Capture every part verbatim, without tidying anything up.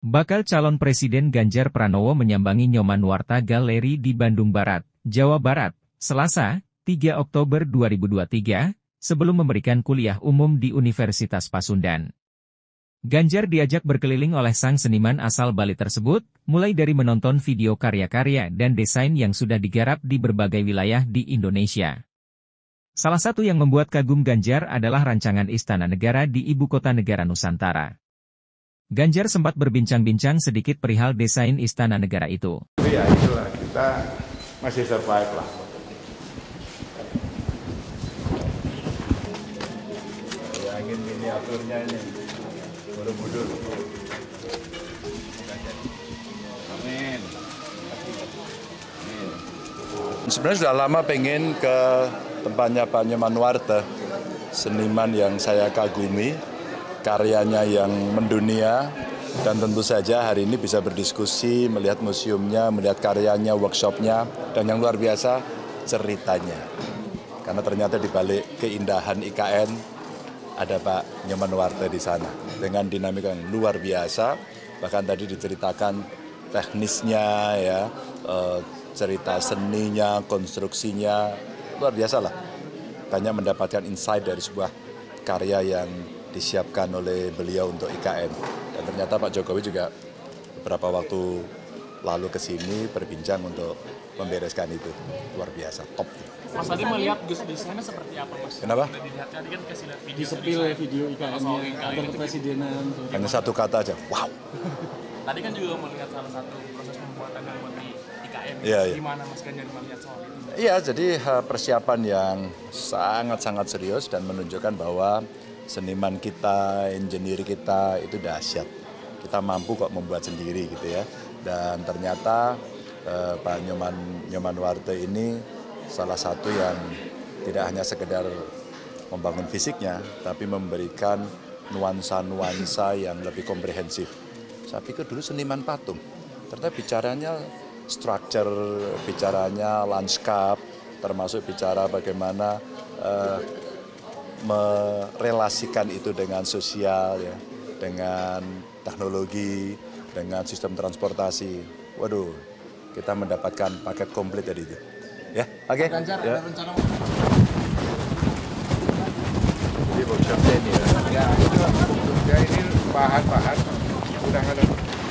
Bakal calon Presiden Ganjar Pranowo menyambangi Nyoman-Nuarta Gallery di Bandung Barat, Jawa Barat, Selasa, tiga Oktober dua ribu dua puluh tiga, sebelum memberikan kuliah umum di Universitas Pasundan. Ganjar diajak berkeliling oleh sang seniman asal Bali tersebut, mulai dari menonton video karya-karya dan desain yang sudah digarap di berbagai wilayah di Indonesia. Salah satu yang membuat kagum Ganjar adalah rancangan Istana Negara di Ibu Kota Negara Nusantara. Ganjar sempat berbincang-bincang sedikit perihal desain Istana Negara itu. Ya itulah, kita masih survive lah. Bayangin miniaturnya ini, buru-buru. Amin. Amin. Sebenarnya sudah lama pengen ke tempatnya Pak Nyoman-Nuarta, seniman yang saya kagumi. Karyanya yang mendunia, dan tentu saja hari ini bisa berdiskusi, melihat museumnya, melihat karyanya, workshopnya, dan yang luar biasa ceritanya. Karena ternyata di balik keindahan I K N ada Pak Nyoman-Nuarta di sana dengan dinamika yang luar biasa. Bahkan tadi diceritakan teknisnya, ya, cerita seninya, konstruksinya luar biasa lah. Banyak mendapatkan insight dari sebuah karya yang disiapkan oleh beliau untuk I K N. Dan ternyata Pak Jokowi juga beberapa waktu lalu ke sini berbincang untuk membereskan itu. Luar biasa, top. Mas tadi melihat desainnya seperti apa, Mas? Kenapa? Udah dilihat tadi kan kasih lihat video. Disepil video I K N-nya, kantor kepresidenan. Hanya satu kata aja, wow. Tadi kan juga melihat salah satu proses pembuatan yang buat di I K N. Iya, iya. Gimana Mas Ganjar melihat soal itu? Iya, jadi persiapan yang sangat-sangat serius dan menunjukkan bahwa seniman kita, engineer kita itu dahsyat. Kita mampu kok membuat sendiri gitu ya. Dan ternyata eh, Pak Nyoman Nyoman-Nuarta ini salah satu yang tidak hanya sekedar membangun fisiknya, tapi memberikan nuansa-nuansa yang lebih komprehensif. Saya pikir dulu seniman patung, ternyata bicaranya structure, bicaranya landscape, termasuk bicara bagaimana eh, merelasikan itu dengan sosial, ya, dengan teknologi, dengan sistem transportasi. Waduh, kita mendapatkan paket komplit dari itu. Ya, oke. Okay? Ganjar ya. ada rencana. Jadi workshopnya ini ya. Ya, itu workshopnya ini bahan-bahan udah ada.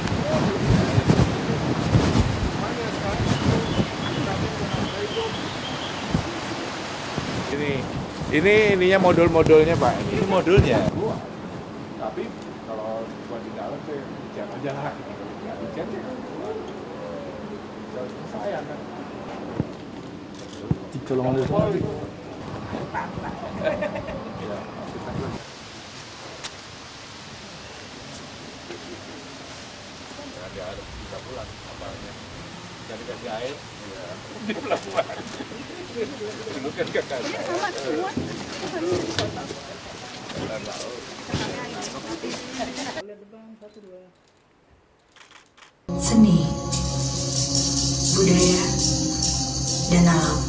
Ini, ini ininya modul-modulnya Pak. Ini modulnya. Tapi kalau buat di dalam tuh jangan aja lah. Dicat ya. Saya kan. Dicolong oleh Polri. Ya, kita jangan diaduk tiga bulan apalnya. Jadi kasih air. Ya. Di bulan-bulan. Dulu kan gak kasih. Seni, budaya, dan alam.